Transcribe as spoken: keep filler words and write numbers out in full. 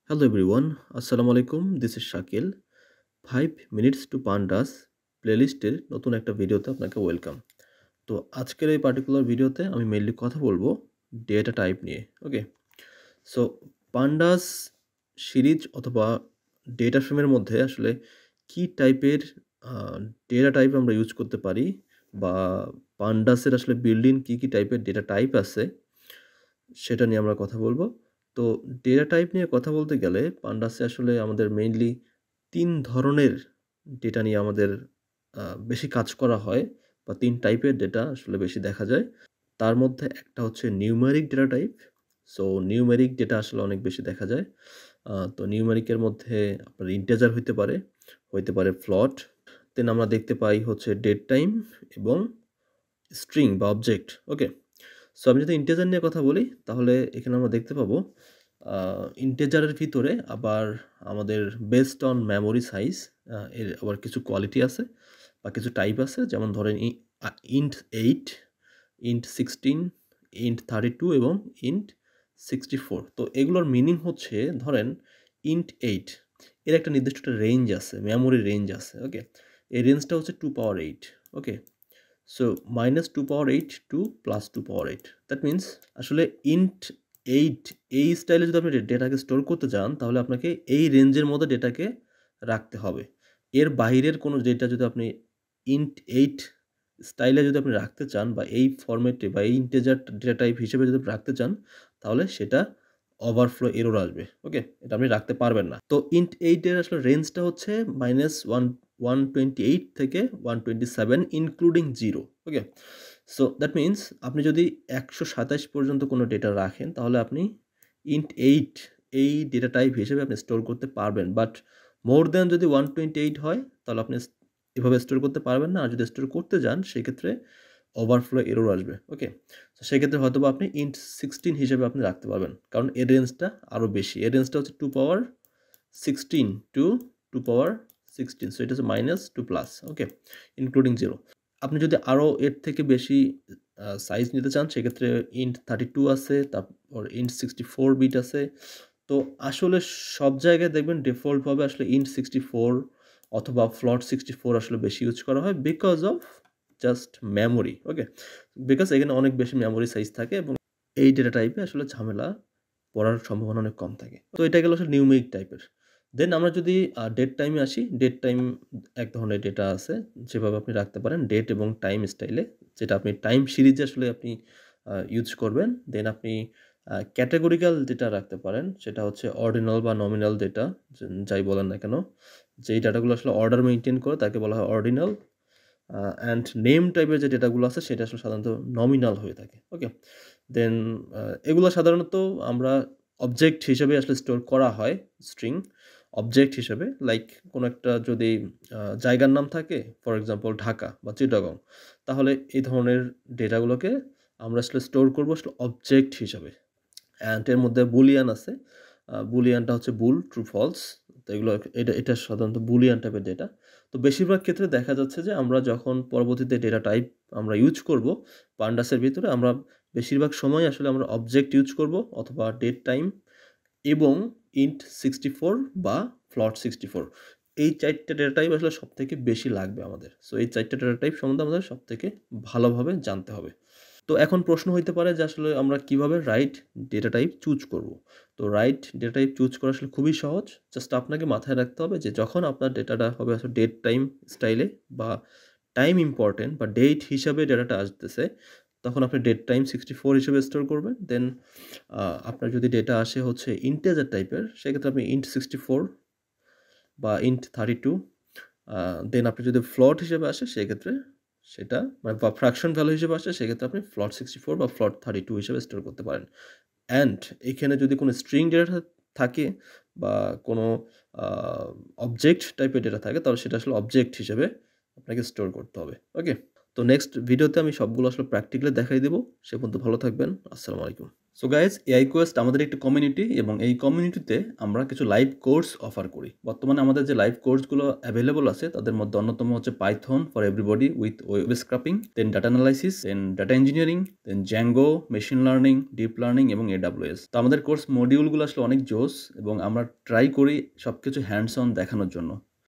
Hello everyone, Assalamu alaikum. This is Shakil. five minutes to Pandas প্লেলিস্টের নতুন একটা ভিডিওতে আপনাকে ওয়েলকাম। তো আজকের এই পার্টিকুলার ভিডিওতে আমি মেইনলি কথা বলবো ডেটা টাইপ নিয়ে। ওকে, সো পান্ডাস সিরিজ অথবা ডেটা ফ্রেমের মধ্যে আসলে কি টাইপের ডেটা টাইপ আমরা ইউজ করতে পারি, বা পান্ডাসের আসলে বিল্ডিং কি কি টাইপের ডেটা টাইপ আছে সেটা নিয়ে আমরা কথা বলবো। তো ডেটা টাইপ নিয়ে কথা বলতে গেলে পান্ডাসে আসলে আমাদের মেইনলি তিন ধরনের ডেটা নিয়ে আমাদের বেশি কাজ করা হয়, বা তিন টাইপের ডেটা আসলে বেশি দেখা যায়। তার মধ্যে একটা হচ্ছে numeric data type. So numeric data আসলে অনেক বেশি দেখা যায়। তো নিউমেরিকের মধ্যে আপনার ইন্টিজার হইতে পারে, হইতে পারে ফ্লট। দেন আমরা দেখতে পাই হচ্ছে ডেট টাইম এবং স্ট্রিং বা অবজেক্ট। ওকে, সো আমি যদি ইন্টিজার নিয়ে কথা বলি তাহলে এখানে আমরা দেখতে পাবো ইন্টিজারের ভিতরে আবার আমাদের বেসড অন মেমোরি সাইজ এর আবার কিছু কোয়ালিটি আছে বা কিছু টাইপ আছে। যেমন ধরেন int eight, int sixteen, int thirty two এবং ইন্ট সিক্সটি ফোর। তো এগুলোর মিনিং হচ্ছে, ধরেন ইন্ট এইট এর একটা নির্দিষ্ট একটা রেঞ্জ আছে, মেমোরি রেঞ্জ আছে। ওকে, এই রেঞ্জটা হচ্ছে two power eight. Okay, so minus two power eight to plus two power eight. That means আসলে ইন্ট এইট এই স্টাইলে যদি আপনি ডেটাকে স্টোর করতে চান তাহলে আপনাকে এই রেঞ্জের মধ্যে ডেটাকে রাখতে হবে। এর বাইরের কোনো ডেটা যদি আপনি ইন্ট এইট স্টাইলে যদি আপনি রাখতে চান, বা এই ফরম্যাটে বা এই ইন্টিজার ডেটা টাইপ হিসেবে যদি আপনি রাখতে চান, তাহলে সেটা ওভারফ্লো এরর আসবে। ওকে, এটা আপনি রাখতে পারবেন না। তো ইন্ট এইট এর আসলে রেঞ্জটা হচ্ছে minus one one twenty eight থেকে one twenty seven including zero. Okay, so that means আপনি যদি একশো সাতাশ পর্যন্ত কোনো ডেটা রাখেন তাহলে আপনি ইন্ট এইট এই ডেটা টাইপ হিসেবে আপনি স্টোর করতে পারবেন। বাট মোর দ্যান যদি ওয়ান টোয়েন্টি এইট হয় তাহলে আপনি এভাবে স্টোর করতে পারবেন না। আর যদি স্টোর করতে যান সেক্ষেত্রে ওভারফ্লো এরর আসবে। ওকে, তো সেক্ষেত্রে হয়তো বা আপনি ইন্ট সিক্সটিন হিসেবে আপনি রাখতে পারবেন, কারণ এর রেঞ্জটা আরও বেশি। এর রেঞ্জটা হচ্ছে two power sixteen to two power sixteen. So এটা হচ্ছে minus two plus. Okay, including zero. আপনি যদি আরও এর থেকে বেশি সাইজ নিতে চান সেক্ষেত্রে ইন্ট থার্টি টু আছে, তারপর ইন্ট সিক্সটি ফোর বিট আছে। তো আসলে সব জায়গায় দেখবেন ডিফল্টভাবে আসলে ইন্ট সিক্সটি ফোর অথবা ফ্লট সিক্সটি ফোর আসলে বেশি ইউজ করা হয় because of just memory. Okay, because এখানে অনেক বেশি মেমোরি সাইজ থাকে এবং এই ডেটা টাইপে আসলে ঝামেলা পড়ার সম্ভাবনা অনেক কম থাকে। তো এটা গেল আসলে নিউমেরিক টাইপের। দেন আমরা যদি ডেট টাইমে আসি, ডেট টাইম এক ধরনের ডেটা আছে যেভাবে আপনি রাখতে পারেন ডেট এবং টাইম স্টাইলে, যেটা আপনি টাইম সিরিজে আসলে আপনি ইউজ করবেন। দেন আপনি ক্যাটাগরিক্যাল ডেটা রাখতে পারেন, সেটা হচ্ছে অর্ডিনাল বা নমিনাল ডেটা, যাই বলেন না কেন। যেই ডাটাগুলো আসলে অর্ডার মেনটেন করে তাকে বলা হয় অর্ডিনাল। অ্যান্ড নেম টাইপের যে ডেটাগুলো আছে সেটা আসলে সাধারণত নমিনাল হয়ে থাকে। ওকে, দেন এগুলো সাধারণত আমরা অবজেক্ট হিসেবে আসলে স্টোর করা হয়, স্ট্রিং অবজেক্ট হিসেবে। লাইক কোনো একটা যদি জায়গার নাম থাকে, ফর এক্সাম্পল ঢাকা বা চিটাগং, তাহলে এই ধরনের ডেটাগুলোকে আমরা আসলে স্টোর করবো আসলে অবজেক্ট হিসাবে। অ্যান্ড এর মধ্যে বুলিয়ান আছে, বুলিয়ানটা হচ্ছে বুল, ট্রু, ফলস। তো এগুলো এটা এটা সাধারণত বুলিয়ান টাইপের ডেটা। তো বেশিরভাগ ক্ষেত্রে দেখা যাচ্ছে যে আমরা যখন পরবর্তীতে ডেটা টাইপ আমরা ইউজ করব পান্ডাসের ভিতরে, আমরা বেশিরভাগ সময় আসলে আমরা অবজেক্ট ইউজ করব অথবা ডেট টাইম এবং ইন্ট সিক্সটি ফোর বা ফ্লট সিক্সটি ফোর। এই চারটে ডেটা টাইপ আসলে সব থেকে বেশি লাগবে আমাদের। সো এই চারটে ডেটা টাইপ সম্বন্ধে আমাদের সব থেকে ভালোভাবে জানতে হবে। তো এখন প্রশ্ন হইতে পারে যে আসলে আমরা কিভাবে রাইট ডেটা টাইপ চুজ করব। তো রাইট ডেটা টাইপ চুজ করা আসলে খুবই সহজ। জাস্ট আপনাকে মাথায় রাখতে হবে যে যখন আপনার ডেটাটা হবে আসলে ডেট টাইম স্টাইলে বা টাইম ইম্পর্টেন্ট বা ডেট হিসাবে ডেটাটা আসতেছে, তখন আপনি ডেট টাইম সিক্সটি ফোর হিসেবে স্টোর করবেন। দেন আপনার যদি ডেটা আসে হচ্ছে ইন্টিজার টাইপের, সেক্ষেত্রে আপনি ইন্ট সিক্সটি ফোর বা ইন্ট থার্টি টু। দেন আপনি যদি ফ্লট হিসেবে আসে সেক্ষেত্রে সেটা মানে বা ফ্র্যাকশন ভ্যালু হিসেবে আসে সেক্ষেত্রে আপনি ফ্লট সিক্সটি ফোর বা ফ্লট থার্টি টু হিসেবে স্টোর করতে পারেন। অ্যান্ড এখানে যদি কোনো স্ট্রিং ডেটা থাকে বা কোনো অবজেক্ট টাইপের ডেটা থাকে তাহলে সেটা আসলে অবজেক্ট হিসেবে আপনাকে স্টোর করতে হবে। ওকে, তো নেক্সট ভিডিওতে আমি সবগুলো আসলে প্র্যাকটিক্যালি দেখাই দেবো। সে পর্যন্ত ভালো থাকবেন। আসসালামু আলাইকুম। সো গাইজ এআই কোয়েস্ট আমাদের একটি কমিউনিটি এবং এই কমিউনিটিতে আমরা কিছু লাইভ কোর্স অফার করি। বর্তমানে আমাদের যে লাইভ কোর্সগুলো অ্যাভেলেবল আছে তাদের মধ্যে অন্যতম হচ্ছে Python for everybody with web scraping, then data analysis, then data engineering, then Django, machine learning, deep learning এবং এডাব্লিউএস। তো আমাদের কোর্স মডিউলগুলো আসলে অনেক জোস এবং আমরা ট্রাই করি সব কিছু হ্যান্ডস অন দেখানোর জন্য।